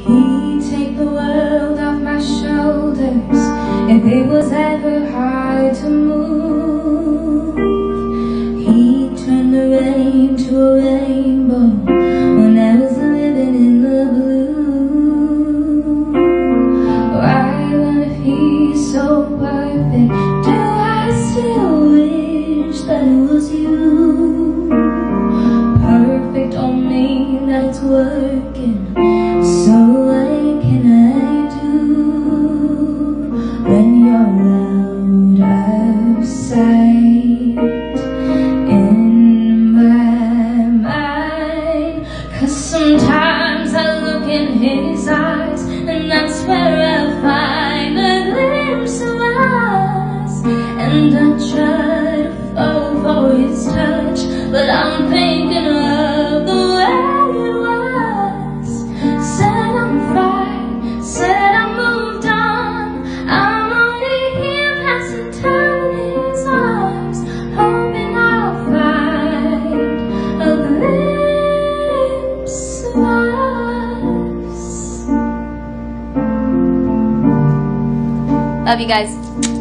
He'd take the world off my shoulders if it was ever hard to move. He'd turn the rain to a rainbow when I was living in the blue. Why, well, if he's so perfect, do I still wish that it was you? Perfect don't mean that it's working, so what can I do when you're out of sight in my mind? 'Cause sometimes I look in his eyes, and that's where I find a glimpse of us. And I try to fall for his touch, but I'm thinking of the way it was. Said I'm fine, said I moved on. I'm only here passing time in his arms, hoping I'll find a glimpse of us. Love you guys.